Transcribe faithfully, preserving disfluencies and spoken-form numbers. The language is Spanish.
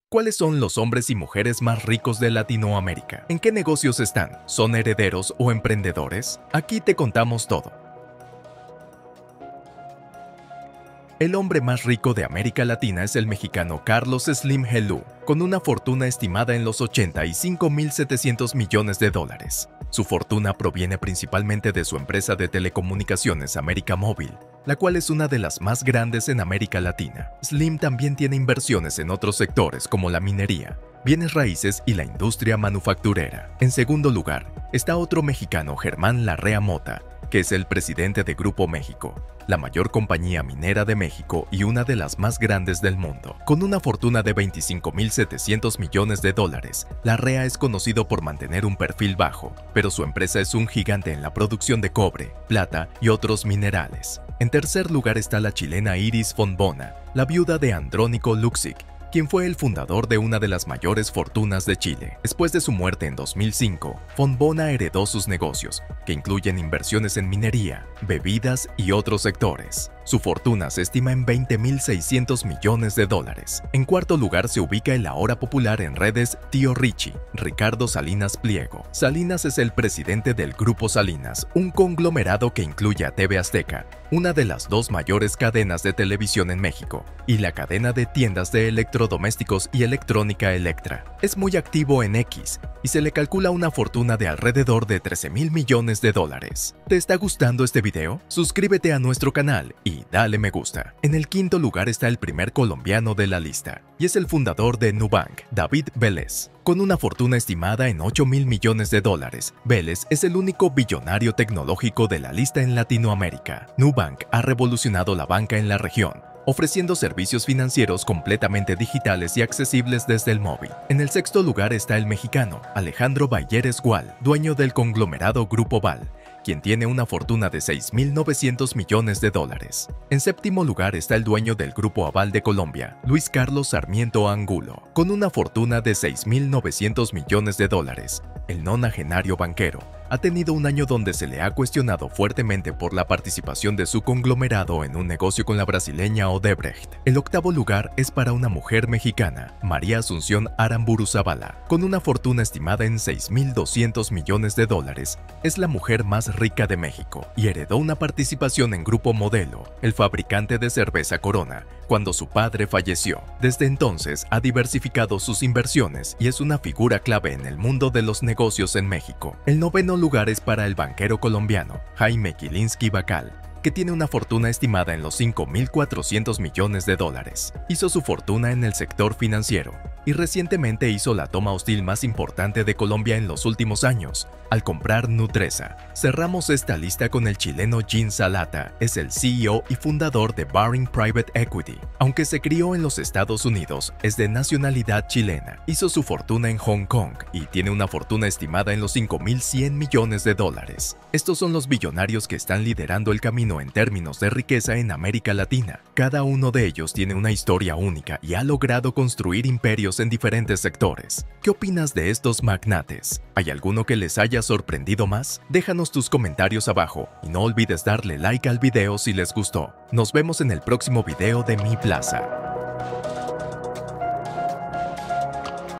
¿Cuáles son los hombres y mujeres más ricos de Latinoamérica? ¿En qué negocios están? ¿Son herederos o emprendedores? Aquí te contamos todo. El hombre más rico de América Latina es el mexicano Carlos Slim Helú, con una fortuna estimada en los ochenta y cinco mil setecientos millones de dólares. Su fortuna proviene principalmente de su empresa de telecomunicaciones América Móvil, la cual es una de las más grandes en América Latina. Slim también tiene inversiones en otros sectores como la minería, bienes raíces y la industria manufacturera. En segundo lugar, está otro mexicano, Germán Larrea Mota, que es el presidente de Grupo México, la mayor compañía minera de México y una de las más grandes del mundo. Con una fortuna de veinticinco mil setecientos millones de dólares, Larrea es conocido por mantener un perfil bajo, pero su empresa es un gigante en la producción de cobre, plata y otros minerales. En tercer lugar está la chilena Iris Fontbona, la viuda de Andrónico Luksic, quien fue el fundador de una de las mayores fortunas de Chile. Después de su muerte en dos mil cinco, Fontbona heredó sus negocios, que incluyen inversiones en minería, bebidas y otros sectores. Su fortuna se estima en veinte mil seiscientos millones de dólares. En cuarto lugar se ubica el ahora popular en redes Tío Richie, Ricardo Salinas Pliego. Salinas es el presidente del Grupo Salinas, un conglomerado que incluye a T V Azteca, una de las dos mayores cadenas de televisión en México, y la cadena de tiendas de electrodomésticos y electrónica Electra. Es muy activo en X y se le calcula una fortuna de alrededor de trece mil millones de dólares. ¿Te está gustando este video? Suscríbete a nuestro canal y dale me gusta. En el quinto lugar está el primer colombiano de la lista, y es el fundador de Nubank, David Vélez. Con una fortuna estimada en ocho mil millones de dólares, Vélez es el único billonario tecnológico de la lista en Latinoamérica. Nubank ha revolucionado la banca en la región, ofreciendo servicios financieros completamente digitales y accesibles desde el móvil. En el sexto lugar está el mexicano Alejandro Bayeres Gual, dueño del conglomerado Grupo Val, quien tiene una fortuna de seis mil novecientos millones de dólares. En séptimo lugar está el dueño del Grupo Aval de Colombia, Luis Carlos Sarmiento Angulo, con una fortuna de seis mil novecientos millones de dólares. El nonagenario banquero ha tenido un año donde se le ha cuestionado fuertemente por la participación de su conglomerado en un negocio con la brasileña Odebrecht. El octavo lugar es para una mujer mexicana, María Asunción Aramburu Zavala, con una fortuna estimada en seis mil doscientos millones de dólares. Es la mujer más rica de México y heredó una participación en Grupo Modelo, el fabricante de cerveza Corona, cuando su padre falleció. Desde entonces ha diversificado sus inversiones y es una figura clave en el mundo de los negocios en México. El noveno lugar es para el banquero colombiano Jaime Gilinski Bacal, que tiene una fortuna estimada en los cinco mil cuatrocientos millones de dólares. Hizo su fortuna en el sector financiero y recientemente hizo la toma hostil más importante de Colombia en los últimos años, al comprar Nutresa. Cerramos esta lista con el chileno Jean Salata, es el C E O y fundador de Baring Private Equity. Aunque se crió en los Estados Unidos, es de nacionalidad chilena. Hizo su fortuna en Hong Kong y tiene una fortuna estimada en los cinco mil cien millones de dólares. Estos son los billonarios que están liderando el camino en términos de riqueza en América Latina. Cada uno de ellos tiene una historia única y ha logrado construir imperios en diferentes sectores. ¿Qué opinas de estos magnates? ¿Hay alguno que les haya sorprendido más? Déjanos tus comentarios abajo y no olvides darle like al video si les gustó. Nos vemos en el próximo video de Mi Plaza.